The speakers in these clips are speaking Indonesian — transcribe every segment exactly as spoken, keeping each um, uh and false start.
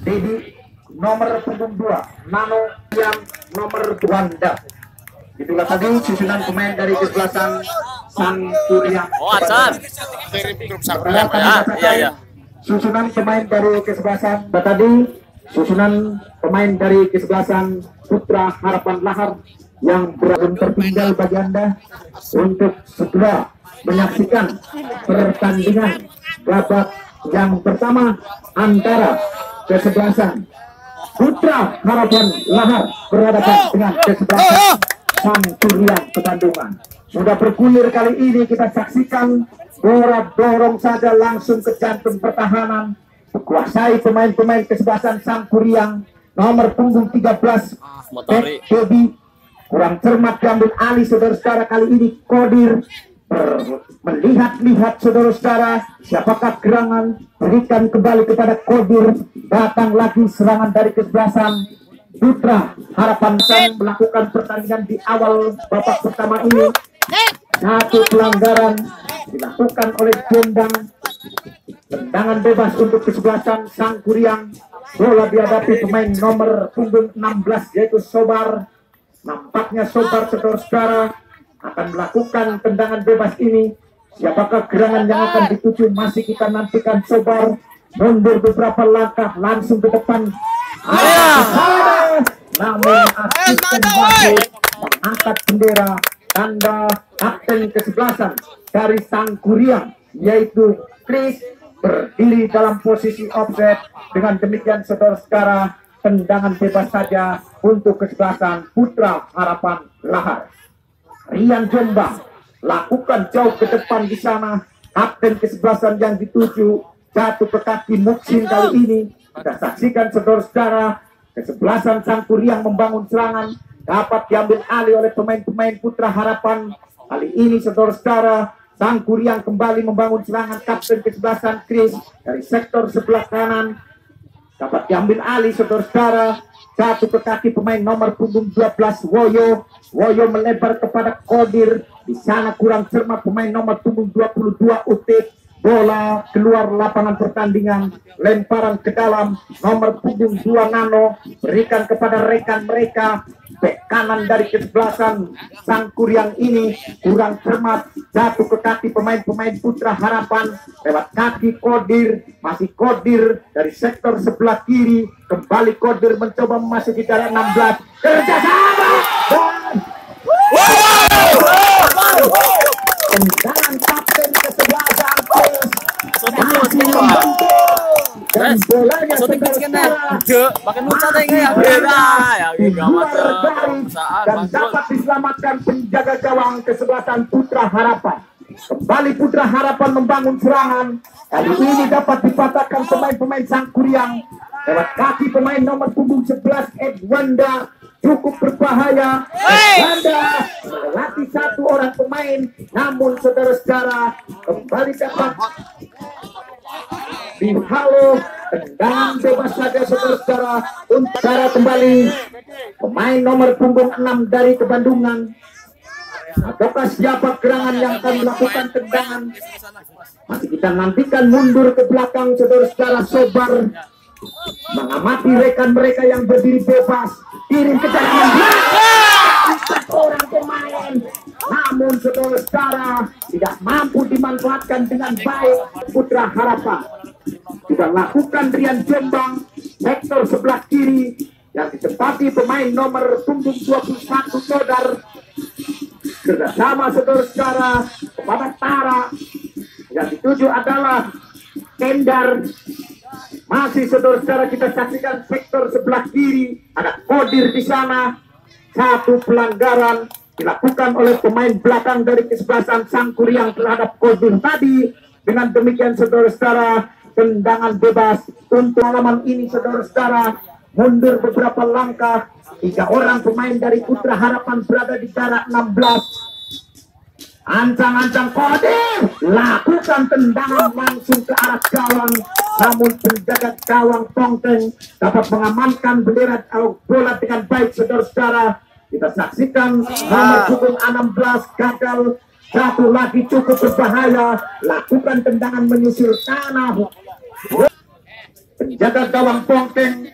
Dedi nomor punggung dua, Nano yang nomor Wanda. Itulah tadi susunan pemain dari kesebelasan Sangkuriang. Oh, Hasan. Ya, ya, ya. Susunan pemain dari kesebelasan tadi, susunan pemain dari kesebelasan Putra Harapan Lahar yang berada tertinggal bagi Anda untuk segera menyaksikan pertandingan babak yang pertama antara kesebelasan Putra Harapan Lahar berhadapan dengan kesebelasan Sangkuriang Kebandungan. Sudah bergulir kali ini, kita saksikan bola dorong saja langsung ke jantung pertahanan, kuasai pemain-pemain kesebelasan Sangkuriang. Nomor punggung tiga belas Dedi kurang cermat diambil alih saudara-saudara, kali ini Kodir melihat-lihat saudara-saudara siapakah gerangan, berikan kembali kepada Kodir. Datang lagi serangan dari kesebelasan Putra Harapan San melakukan pertandingan di awal babak pertama ini. Satu pelanggaran dilakukan oleh Jendang, tendangan bebas untuk kesebelasan Sangkuriang. Bola dihadapi pemain nomor punggung enam belas yaitu Sobar. Nampaknya Sobar saudara-saudara akan melakukan tendangan bebas ini. Siapakah gerangan yang akan dituju, masih kita nantikan. Sobar mundur beberapa langkah langsung ke depan. Ah, namun asisten wasit mengangkat bendera tanda kapten kesebelasan dari Sangkuriang yaitu Chris berdiri dalam posisi offset. Dengan demikian saudara-saudara, tendangan bebas saja untuk kesebelasan Putra Harapan Lahar. Rian Jombang lakukan jauh ke depan di sana. Kapten kesebelasan yang dituju jatuh ke kaki Muksin kali ini. Kita saksikan saudara-saudara, kesebelasan Sangkuriang membangun serangan, dapat diambil alih oleh pemain-pemain Putra Harapan. Kali ini saudara-saudara, Sangkuriang kembali membangun serangan. Kapten kesebelasan Chris dari sektor sebelah kanan dapat diambil alih saudara-saudara, jatuh ke kaki pemain nomor punggung dua belas Woyo. Woyo melebar kepada Kodir. Di sana kurang cermat pemain nomor punggung dua puluh dua Utik. Bola keluar lapangan pertandingan, lemparan ke dalam nomor punggung dua Nano, berikan kepada rekan mereka. Bek kanan dari kesebelasan Sangkuriang ini kurang cermat, jatuh ke kaki pemain-pemain Putra Harapan lewat kaki Kodir. Masih Kodir dari sektor sebelah kiri, kembali Kodir mencoba memasuki daerah enam belas. Kerjasama dan tendangan kapten kesebelasan masih membantu dan bolanya dan dapat diselamatkan penjaga gawang kesebelasan Putra Harapan. Kembali Putra Harapan membangun serangan. Kali ini dapat dipatahkan pemain-pemain Sangkuriang lewat kaki pemain nomor punggung sebelas Edwanda. Cukup berbahaya. Edwanda melatih satu orang pemain, namun saudara-saudara kembali dapat dihalo. Tendangan bebas saja saudara-saudara untuk cara kembali pemain nomor punggung enam dari Kebandungan. Ataukah siapa gerangan yang akan melakukan tendangan? Masih kita nantikan. Mundur ke belakang saudara-saudara. Sobar mengamati rekan mereka yang berdiri bebas, kirim ke dalam empat orang pemain, namun saudara-saudara tidak mampu dimanfaatkan dengan baik. Putra Harapan sudah lakukan Rian Jombang sektor sebelah kiri yang ditempati pemain nomor punggung dua puluh satu Sodar. Kerjasama saudara-saudara kepada Tara, yang dituju adalah Tendar. Masih saudara-saudara kita saksikan sektor sebelah kiri, ada Kodir di sana. Satu pelanggaran dilakukan oleh pemain belakang dari kesebelasan Sangkuriang terhadap Kodir tadi. Dengan demikian saudara-saudara, tendangan bebas untuk halaman ini saudara-saudara. Mundur beberapa langkah, tiga orang pemain dari Putra Harapan berada di jarak enam belas. Ancang-ancang Kodir lakukan tendangan langsung ke arah gawang, namun penjaga gawang Tongteng dapat mengamankan bendera bola dengan baik saudara-saudara. Kita saksikan nomor punggung enam belas gagal. Satu lagi cukup berbahaya, lakukan tendangan menyusir tanah. penjaga gawang Bongkeng.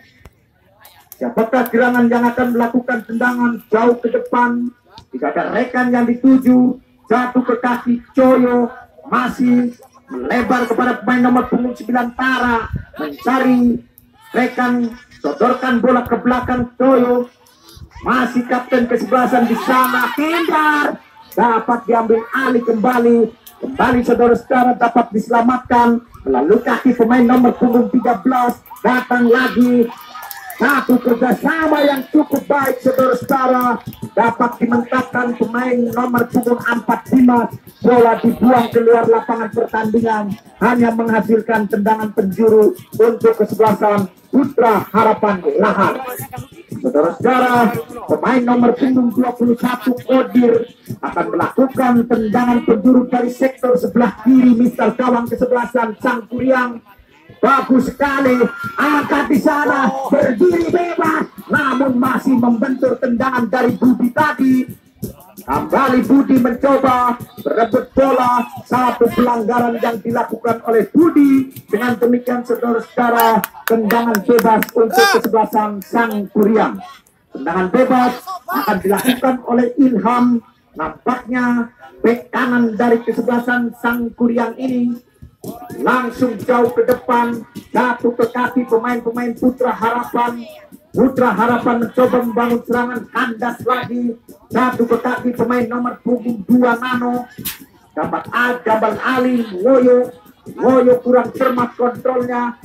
Siapakah gerangan yang akan melakukan tendangan jauh ke depan? Tidak ada rekan yang dituju, jatuh ke kaki Coyo, masih melebar kepada pemain nomor punggung sembilan Tara, mencari rekan, sodorkan bola ke belakang Coyo, masih kapten kesebelasan di sana, Kendar dapat diambil alih kembali, kembali saudara-saudara dapat diselamatkan melalui kaki pemain nomor punggung tiga belas, datang lagi. Satu kerjasama yang cukup baik saudara-saudara, dapat dimentapkan pemain nomor punggung empat puluh lima, bola dibuang keluar lapangan pertandingan, hanya menghasilkan tendangan penjuru untuk kesebelasan Putra Harapan Lahar. Saudara-saudara, pemain nomor punggung dua puluh satu Kodir akan melakukan tendangan penjuru dari sektor sebelah kiri, misal gawang kesebelasan Sang Kuryang. Bagus sekali, angkat di sana, berdiri bebas, namun masih membentur tendangan dari Budi tadi. Kembali Budi mencoba berebut bola, satu pelanggaran yang dilakukan oleh Budi. Dengan demikian saudara-saudara, tendangan bebas untuk kesebelasan Sang Kuryang. Tendangan bebas akan dilakukan oleh Ilham. Nampaknya bek kanan dari kesebelasan Sang Kuryang ini langsung jauh ke depan, jatuh ke kaki pemain-pemain Putra Harapan. Putra Harapan mencoba membangun serangan, kandas lagi, jatuh ke kaki pemain nomor punggung dua Nano. Dapat A, Jabal Ali, Woyo. Woyo kurang cermat kontrolnya,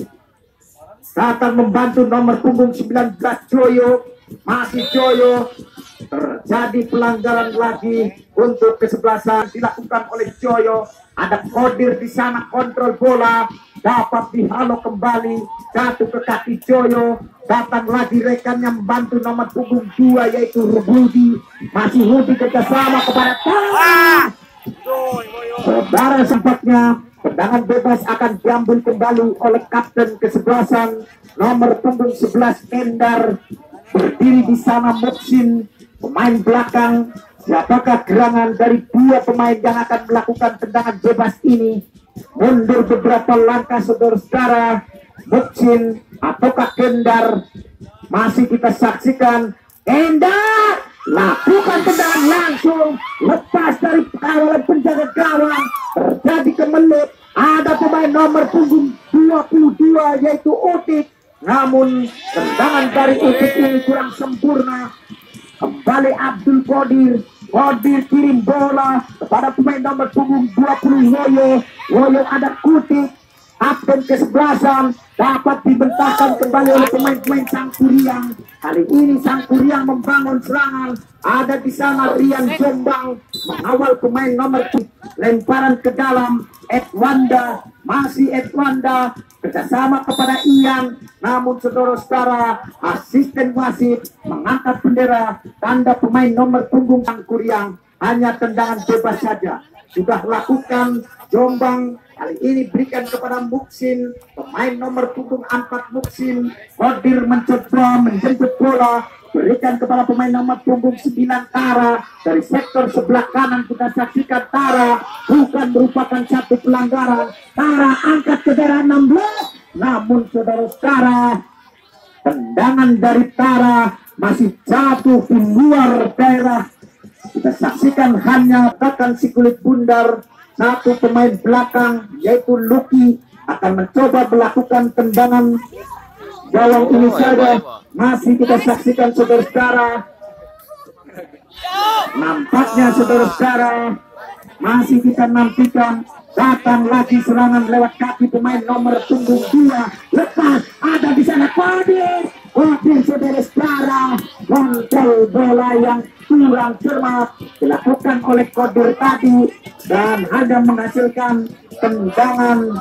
datang membantu nomor punggung sembilan belas Joyo. Masih Joyo, terjadi pelanggaran lagi untuk kesebelasan dilakukan oleh Joyo. Ada Kodir di sana, kontrol bola, dapat dihalau kembali, jatuh ke kaki Joyo. Datang lagi rekannya membantu nomor punggung dua yaitu Rudi. Masih Rudi kerjasama kepada Tara. Saudara, sempatnya tendangan bebas akan diambil kembali oleh kapten kesebelasan nomor punggung sebelas Endar. Berdiri di sana Muksin, pemain belakang. Siapakah gerangan dari dua pemain yang akan melakukan tendangan bebas ini? Mundur beberapa langkah saudara-saudara, Muksin ataukah Kendar? Masih kita saksikan Kendar lakukan tendangan langsung, lepas dari kawalan penjaga gawang, terjadi kemelut. Ada pemain nomor punggung dua puluh dua yaitu Utik, namun tendangan dari Utik ini kurang sempurna. Kembali Abdul Kodir. Kodir kirim bola kepada pemain nomor punggung dua puluh Woyo. Woyo ada Kutik, kapten kesebelasan, dapat dibentangkan kembali oleh pemain-pemain Sang Kuryang. Kali ini Sang Kuryang membangun serangan. Ada di sana Rian Jombang mengawal pemain nomor tujuh. Lemparan ke dalam Edwanda, masih Edwanda kerjasama kepada Ian. Namun saudara-saudara, asisten wasit mengangkat bendera tanda pemain nomor punggung Sang Kuryang. Hanya tendangan bebas saja sudah lakukan Jombang. Kali ini berikan kepada Muksin, pemain nomor punggung empat Muksin. Kodir mencoba menjemput bola, berikan kepada pemain nomor punggung sembilan Tara. Dari sektor sebelah kanan kita saksikan Tara, bukan merupakan satu pelanggaran. Tara angkat ke daerah enam belas, namun saudara-saudara, tendangan dari Tara masih jatuh di luar daerah. Kita saksikan hanya bahkan si kulit bundar. Satu pemain belakang yaitu Lucky akan mencoba melakukan tendangan gawang ini saja. Masih kita saksikan saudara-saudara. Nampaknya saudara-saudara, masih kita nantikan. Datang lagi serangan lewat kaki pemain nomor punggung dua. Lepas, ada di sana Kodir. Kodir saudara-saudara, kontrol bola yang kurang cermat dilakukan oleh Kodir tadi dan hanya menghasilkan tendangan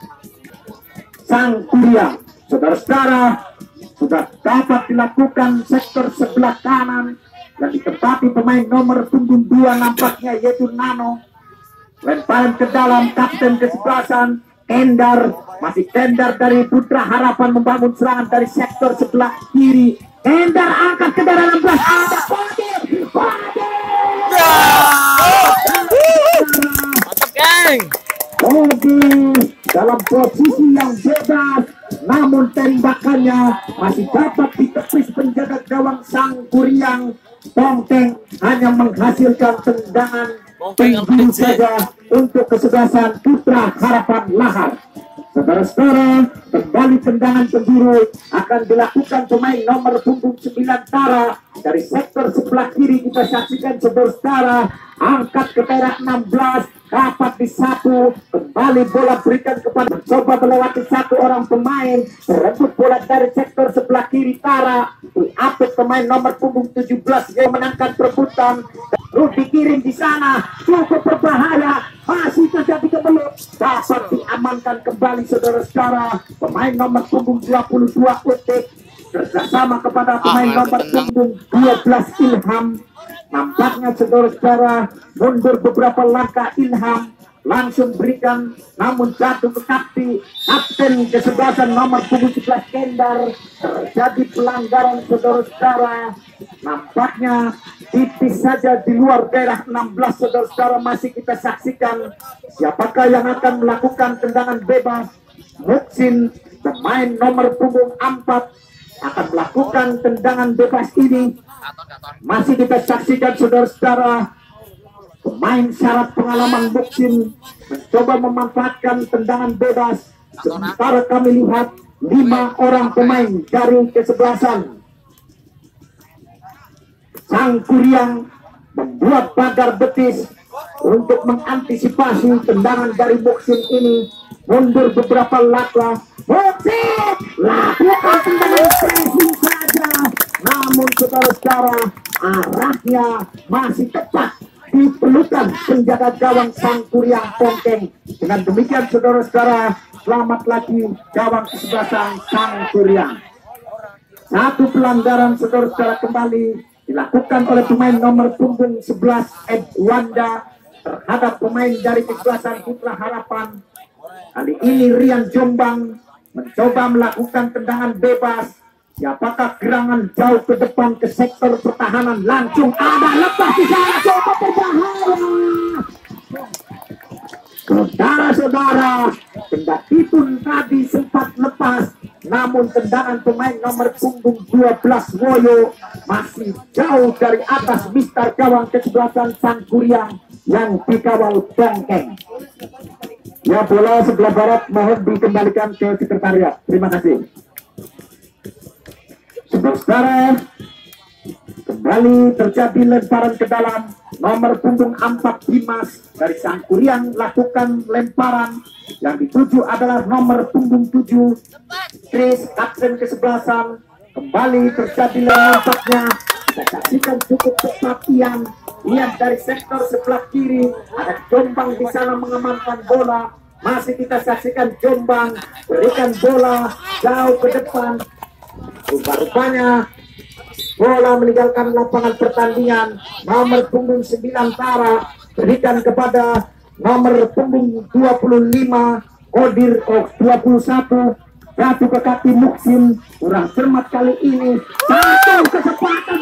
Sang Kuryang. Saudara-saudara, sudah dapat dilakukan sektor sebelah kanan dan ditempati pemain nomor punggung dua nampaknya yaitu Nano. Lemparan ke dalam kapten kesebelasan Kendar, masih Kendar dari Putra Harapan membangun serangan dari sektor sebelah kiri. Kendar angkat ke daerah enam belas, ada Kodir. Kodir dalam posisi yang bebas, namun tembakannya masih dapat ditepis penjaga gawang Sangkuriang. Pongkeng hanya menghasilkan tendangan penjuru saja untuk kesebelasan Putra Harapan Lahar. Saudara-saudara, kembali tendangan penjuru akan dilakukan pemain nomor punggung sembilan Tara dari sektor sebelah kiri. Kita saksikan saudara-saudara, angkat ke perak enam belas, dapat disapu, kembali bola berikan kepada, coba melewati satu orang pemain, rebut bola dari sektor sebelah kiri Tara, diapit pemain nomor punggung tujuh belas yang menangkan perebutan. Terus dikirim di sana, cukup berbahaya, masih terjadi kebelut, dapat diamankan kembali saudara-saudara pemain nomor punggung dua puluh dua Utik kerjasama kepada pemain ah, nomor punggung dua belas Ilham. Nampaknya saudara-saudara mundur beberapa langkah Ilham, langsung berikan, namun jatuh ke kaki kapten kesebelasan nomor punggung sebelas Kendar. Terjadi pelanggaran saudara-saudara, nampaknya tipis saja di luar daerah enam belas saudara-saudara. Masih kita saksikan siapakah yang akan melakukan tendangan bebas. Muksin pemain nomor punggung empat akan melakukan tendangan bebas ini. Masih kita saksikan saudara-saudara, pemain syarat pengalaman Muksin mencoba memanfaatkan tendangan bebas. Sementara kami lihat lima orang pemain dari kesebelasan Sangkuriang membuat pagar betis untuk mengantisipasi tendangan dari Muksin ini. Mundur beberapa langkah, Muksin lakukan tendangan pressing saja, namun saudara-saudara arahnya masih tepat di pelukan penjaga gawang Sangkuriang Pongkeng. Dengan demikian saudara-saudara, selamat lagi gawang kesebelasan Sangkuriang. Satu pelanggaran saudara-saudara kembali dilakukan oleh pemain nomor punggung sebelas Edwanda terhadap pemain dari kesebelasan Putra Harapan. Kali ini Rian Jombang mencoba melakukan tendangan bebas. Siapakah gerangan jauh ke depan ke sektor pertahanan, langsung ada lepas di sana, coba berbahaya. Saudara-saudara, kendati pun tadi sempat lepas, namun tendangan pemain nomor punggung dua belas Woyo masih jauh dari atas mister gawang kesebelasan Sangkuriang yang dikawal Pongkeng. Ya, bola sebelah barat mohon dikembalikan ke sekretariat. Terima kasih. Saudara, kembali terjadi lemparan ke dalam. Nomor punggung empat Dimas dari Sangkuriang lakukan lemparan. Yang dituju adalah nomor punggung tujuh Chris, kapten kesebelasan. Kembali terjadi lompatnya. Kita saksikan cukup kepastian. Lihat dari sektor sebelah kiri ada Jombang di sana mengamankan bola. Masih kita saksikan Jombang berikan bola jauh ke depan. Rupa-rupanya bola meninggalkan lapangan pertandingan. Nomor punggung sembilan Tara berikan kepada nomor punggung dua puluh lima Kodir oh, dua puluh satu. Jatuh ke kaki Muksin, kurang cermat kali ini. Satu kesempatan.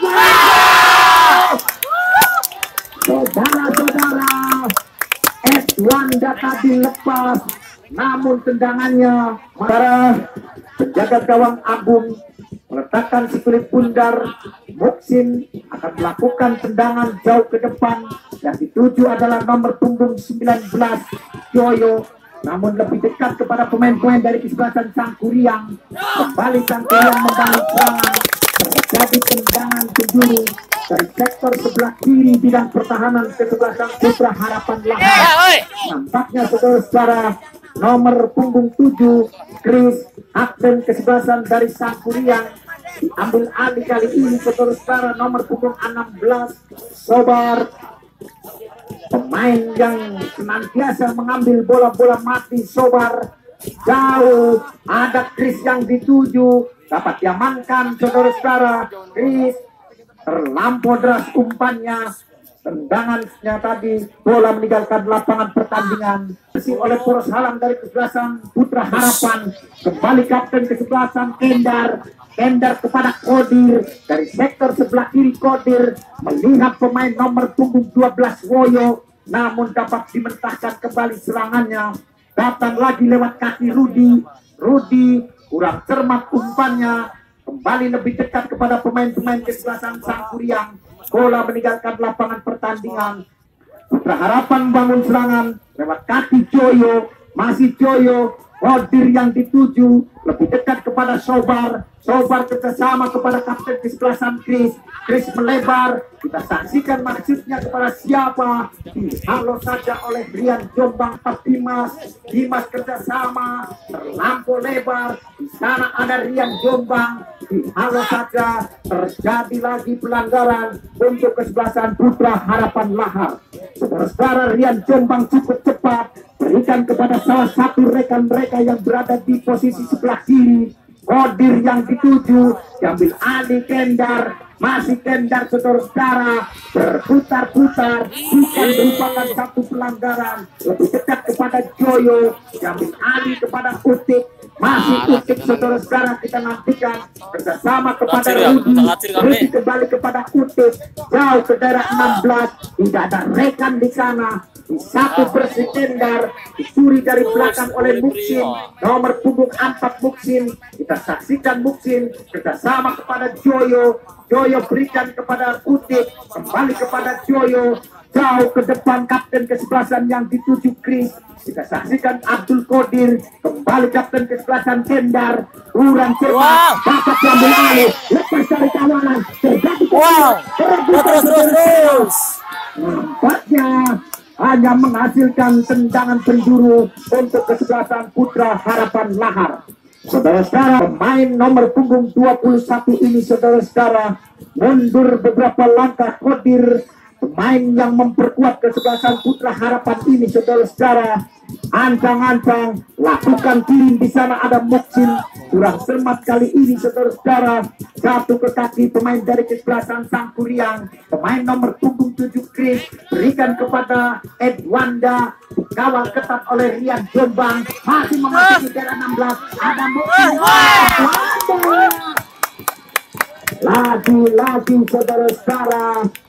Saudara-saudara, Edwanda tadi lepas, namun tendangannya para penjaga gawang Agung meletakkan si kulit bundar. Muksin akan melakukan tendangan jauh ke depan. Yang dituju adalah nomor punggung sembilan belas Joyo, namun lebih dekat kepada pemain-pemain dari kesebelasan Sangkuriang. Kembali Sangkuriang membangun serangan. Terjadi tendangan penjuru dari sektor sebelah kiri bidang pertahanan kesebelasan Putra Harapan Lahar. Nampaknya saudara-saudara, nomor punggung tujuh Chris, kapten kesebelasan dari Sangkuriang, diambil alih kali ini saudara-saudara nomor punggung enam belas Sobar, pemain yang senantiasa mengambil bola-bola mati. Sobar jauh, ada Chris yang dituju, dapat diamankan saudara-saudara. Chris terlampau deras umpannya, tendangannya tadi bola meninggalkan lapangan pertandingan. Bersih oleh poros halang dari kesebelasan Putra Harapan. Kembali kapten kesebelasan Kendar. Kendar kepada Kodir dari sektor sebelah kiri. Kodir melihat pemain nomor punggung dua belas Woyo, namun dapat dimentahkan kembali serangannya. Datang lagi lewat kaki Rudi. Rudi kurang cermat umpannya, kembali lebih dekat kepada pemain-pemain kesebelasan Sangkuriang. Bola meninggalkan lapangan pertandingan. Putra Harapan bangun serangan lewat kaki Joyo, masih Joyo, Kodir yang dituju lebih dekat kepada Sobar. Sobar kerjasama kepada kapten kesebelasan Chris. Chris melebar, kita saksikan maksudnya kepada siapa. Halo saja oleh Rian Jombang Pak Dimas. Dimas kerjasama terlampau lebar. Di sana ada Rian Jombang. Halo saja, terjadi lagi pelanggaran untuk kesebelasan Putra Harapan Lahar. Saudara Rian Jombang cukup cepat, berikan kepada salah satu rekan mereka yang berada di posisi sebelah kiri. Kodir yang dituju, diambil alih Kendar, masih Kendar saudara-saudara, berputar-putar, bukan merupakan satu pelanggaran, lebih dekat kepada Joyo, diambil alih kepada Utik, masih Utik saudara-saudara, kita nantikan kerjasama kepada Rudi, Rudi kembali kepada Utik, jauh ke daerah enam belas, tidak ada rekan di sana. Satu bersih Kendar dicuri dari belakang oleh Muksin, nomor punggung empat Muksin. Kita saksikan Muksin kerjasama kepada Joyo. Joyo berikan kepada Utik, kembali kepada Joyo, jauh ke depan kapten kesebelasan yang dituju Chris. Kita saksikan Abdul Kodir, kembali kapten kesebelasan Kendar, kurang cepat, dapat diambil alih, lepas dari kawanan, terjadi wow, terus terus terus. Nampaknya hanya menghasilkan tendangan penjuru untuk kesebelasan Putra Harapan Lahar. Saudara-saudara, pemain nomor punggung dua puluh satu ini saudara-saudara mundur beberapa langkah. Kodir, pemain yang memperkuat kesebelasan Putra Harapan ini saudara-saudara, ancang-ancang lakukan kirim. Di sana ada Muksin, kurang cermat kali ini saudara-saudara, jatuh ke kaki pemain dari kesebelasan Sangkuriang. Pemain nomor punggung tujuh Chris berikan kepada Edwanda, kawal ketat oleh Rian Jombang, masih memasuki daerah enam belas, ada Muksin. Lagi-lagi saudara-saudara,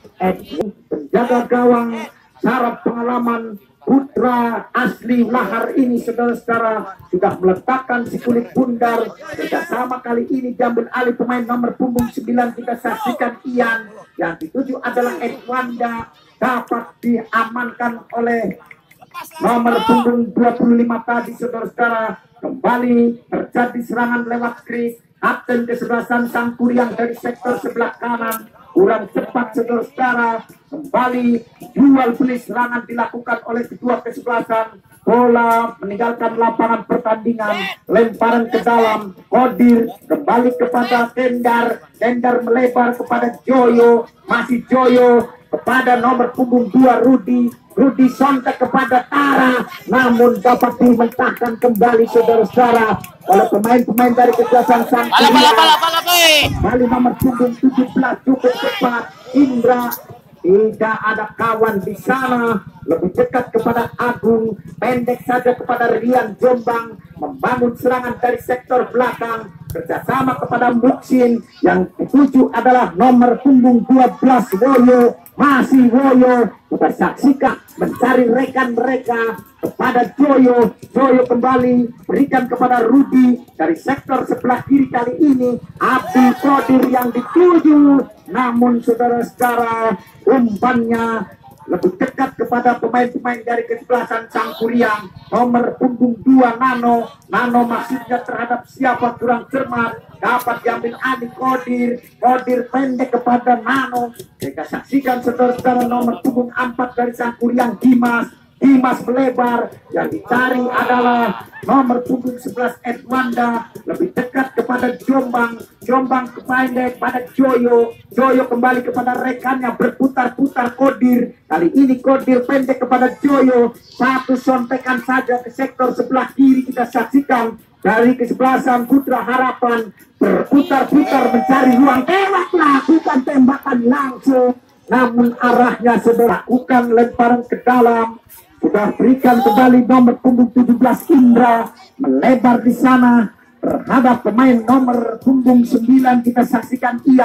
penjaga gawang syarat pengalaman Putra asli Lahar ini saudara-saudara sudah meletakkan si kulit bundar. Kerjasama kali ini diambil alih pemain nomor punggung sembilan. Kita saksikan Ian, yang dituju adalah Edwanda, dapat diamankan oleh nomor punggung dua puluh lima tadi saudara-saudara. Kembali terjadi serangan lewat Chris, kapten kesebelasan Sangkuriang dari sektor sebelah kanan, kurang cepat saudara-saudara. Kembali jual beli serangan dilakukan oleh kedua kesebelasan. Bola meninggalkan lapangan pertandingan, lemparan ke dalam. Kodir kembali kepada Kendar, Kendar melebar kepada Joyo, masih Joyo kepada nomor punggung dua Rudi. Rudi sontak kepada Tara, namun dapat dimentahkan kembali saudara-saudara oleh pemain-pemain dari kesebelasan Sangkuriang. Kembali nomor punggung tujuh belas cukup cepat Indra, tidak ada kawan di sana, lebih dekat kepada Agung, pendek saja kepada Rian Jombang, membangun serangan dari sektor belakang, kerjasama kepada Muksin, yang dituju adalah nomor punggung dua belas Woyo, masih Woyo. Kita saksikan mencari rekan mereka kepada Joyo. Joyo kembali berikan kepada Rudi dari sektor sebelah kiri. Kali ini Abdul Kodir yang dituju, namun saudara-saudara umpannya lebih dekat kepada pemain-pemain dari kesebelasan Sangkuriang. Nomor punggung dua Nano, Nano maksudnya terhadap siapa kurang cermat, dapat diambil alih Kodir. Kodir pendek kepada Nano. Kita saksikan saudara-saudara nomor punggung empat dari Sangkuriang Dimas. Dimas melebar, yang dicari adalah nomor punggung sebelas Edwanda, lebih dekat kepada Jombang. Jombang pendek pada Joyo. Joyo kembali kepada rekannya, berputar-putar Kodir. Kali ini Kodir pendek kepada Joyo, satu sontekan saja ke sektor sebelah kiri. Kita saksikan dari kesebelasan Putra Harapan berputar-putar mencari ruang tembak, lakukan tembakan langsung, namun arahnya sudah lakukan lemparan ke dalam. Sudah berikan kembali nomor punggung tujuh belas Indra, melebar di sana terhadap pemain nomor punggung sembilan. Kita saksikan Ian,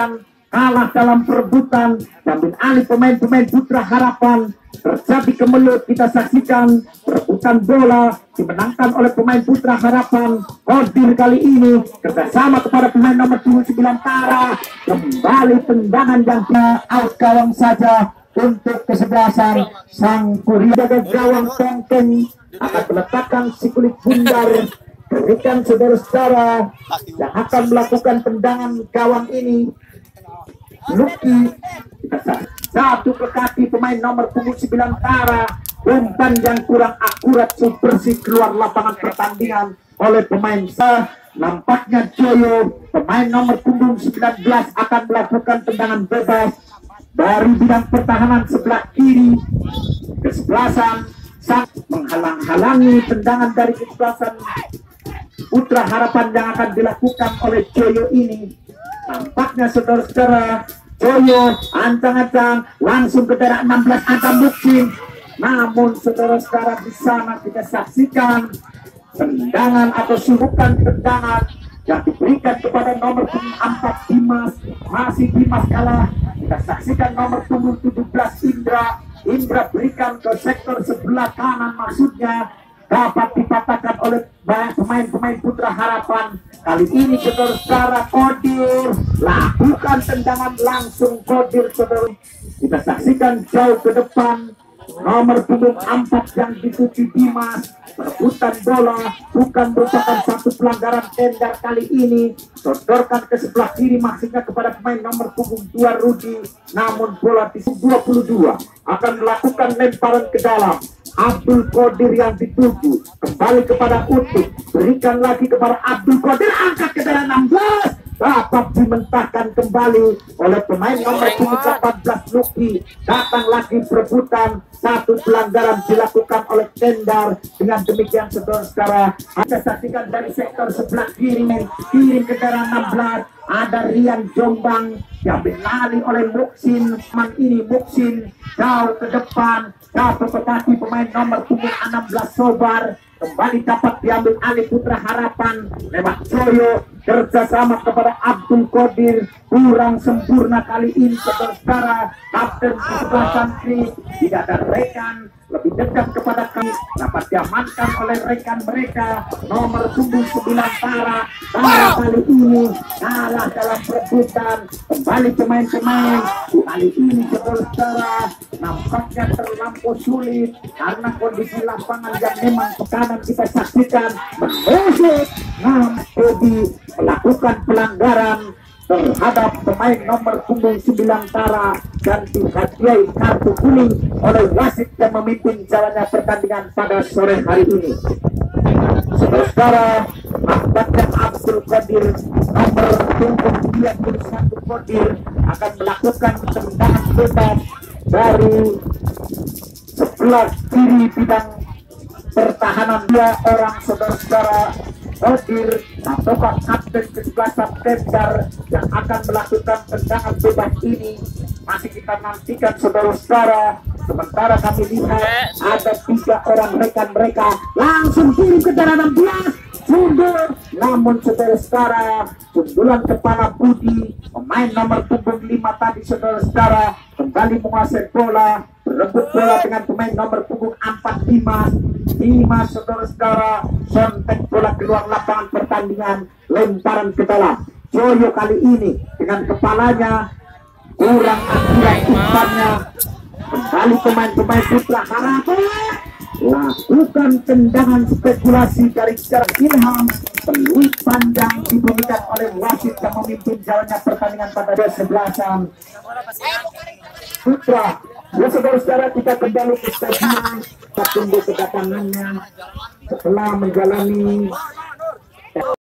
kalah dalam perebutan, diambil alih pemain-pemain Putra Harapan. Terjadi kemelut, kita saksikan perebutan bola dimenangkan oleh pemain Putra Harapan. Kodir kali ini kerjasama kepada pemain nomor tujuh puluh sembilan Tara, kembali tendangan yang out gawang saja untuk kesebelasan sang Korea. Jaga gawang Tongkeng akan meletakkan si kulit bundar, berikan saudara-saudara yang akan melakukan tendangan gawang ini. Luki satu ke kaki pemain nomor punggung sembilan Tara, umpan yang kurang akurat bersih keluar lapangan pertandingan oleh pemain sah. Nampaknya Joyo pemain nomor punggung sembilan belas akan melakukan tendangan bebas dari bidang pertahanan sebelah kiri. Kesebelasan sang menghalang-halangi tendangan dari kesebelasan Putra Harapan yang akan dilakukan oleh Joyo ini. Nampaknya saudara-saudara Joyo ancang-ancang langsung ke daerah enam belas angka Muksin. Namun saudara-saudara di sana kita saksikan tendangan atau surukan tendangan yang diberikan kepada nomor punggung empat Dimas. Masih Dimas kalah. Kita saksikan nomor punggung tujuh belas Indra. Indra berikan ke sektor sebelah kanan, maksudnya dapat dipatahkan oleh pemain-pemain Putra Harapan. Kali ini saudara-saudara Kodir lakukan tendangan langsung. Kodir saudara, kita saksikan jauh ke depan nomor punggung empat yang dituju Dimas. Perebutan bola bukan merupakan satu pelanggaran tendar kali ini. Sodorkan ke sebelah kiri, maksudnya kepada pemain nomor punggung dua Rudi. Namun bola di dua puluh dua akan melakukan lemparan ke dalam. Abdul Qadir yang dituju kembali kepada Utik, berikan lagi kepada Abdul Qadir, angkat ke dalam enam belas, dapat dimentahkan kembali oleh pemain nomor punggung delapan belas Luki. Datang lagi perebutan, satu pelanggaran dilakukan oleh tendar. Dengan demikian saudara-saudara, kita saksikan dari sektor sebelah kiri, kiri ke daerah enam belas ada Rian Jombang diambil alih oleh Muksin. Man ini Muksin jauh ke depan, jatuh ke kaki pemain nomor punggung enam belas Sobar. Kembali dapat diambil alih Putra Harapan lewat Joyo, kerjasama kepada Abdul Qadir. Kurang sempurna kali ini saudara-saudara. Kapten di sebelah santri tidak ada rekan, lebih dekat kepada kami, dapat diamankan oleh rekan mereka nomor punggung sembilan Tara. Tara kali ini kalah dalam perebutan. Kembali pemain-pemain kali ini saudara-saudara nampaknya terlampau sulit karena kondisi lapangan yang memang tekanan kita saksikan menusuk. Nam Edi melakukan pelanggaran terhadap pemain nomor punggung sembilan Tara dan dihadiahi kartu kuning oleh wasit yang memimpin jalannya pertandingan pada sore hari ini. Saudara, nampaknya Abdul Qadir nomor punggung tiga puluh satu Qadir akan melakukan tendangan bebas dari sebelah kiri bidang pertahanan. Dua orang saudara-saudara Qadir ataukah kapten kesebelasan tendar yang akan melakukan tendangan bebas ini masih kita nantikan saudara-saudara. Sementara kami lihat ada tiga orang rekan mereka langsung kirim ke daerah enam belas mundur. Namun saudara-saudara, sundulan kepala Budi pemain nomor punggung lima tadi saudara-saudara kembali menguasai bola, berebut bola dengan pemain nomor punggung empat Dimas. Dimas saudara-saudara sontek bola keluar lapangan pertandingan, lemparan ke dalam. Joyo kali ini dengan kepalanya kurang akurat umpannya. Kembali pemain-pemain Putra Harapan lakukan tendangan spekulasi dari jarak Ilham. Peluit panjang diberikan oleh wasit yang memimpin jalannya pertandingan pada kesebelasan Putra. Ya saudara-saudara, kita kembali ke stadion. Kita tunggu kedatangannya setelah menjalani